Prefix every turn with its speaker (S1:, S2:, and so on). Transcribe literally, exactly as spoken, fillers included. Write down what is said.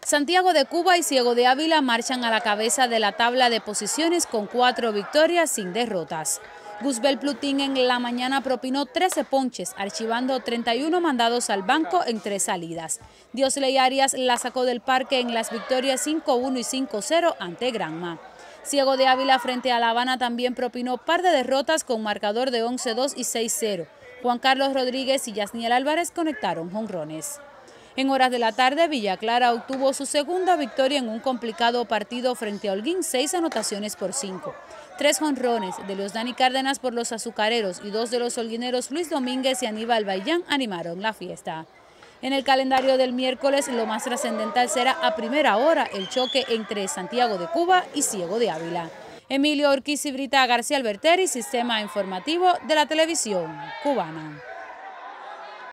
S1: Santiago de Cuba y Ciego de Ávila marchan a la cabeza de la tabla de posiciones con cuatro victorias sin derrotas. Guzbel Plutín en la mañana propinó trece ponches, archivando treinta y uno mandados al banco en tres salidas. Diosley Arias la sacó del parque en las victorias cinco uno y cinco cero ante Granma. Ciego de Ávila frente a La Habana también propinó par de derrotas con marcador de once dos y seis cero. Juan Carlos Rodríguez y Yasniel Álvarez conectaron jonrones. En horas de la tarde, Villa Clara obtuvo su segunda victoria en un complicado partido frente a Holguín, seis anotaciones por cinco. Tres jonrones de los Dani Cárdenas por los azucareros y dos de los holguineros Luis Domínguez y Aníbal Baillán animaron la fiesta. En el calendario del miércoles, lo más trascendental será a primera hora el choque entre Santiago de Cuba y Ciego de Ávila. Emilio Orquiz y Brita García Alberteri, Sistema Informativo de la Televisión Cubana.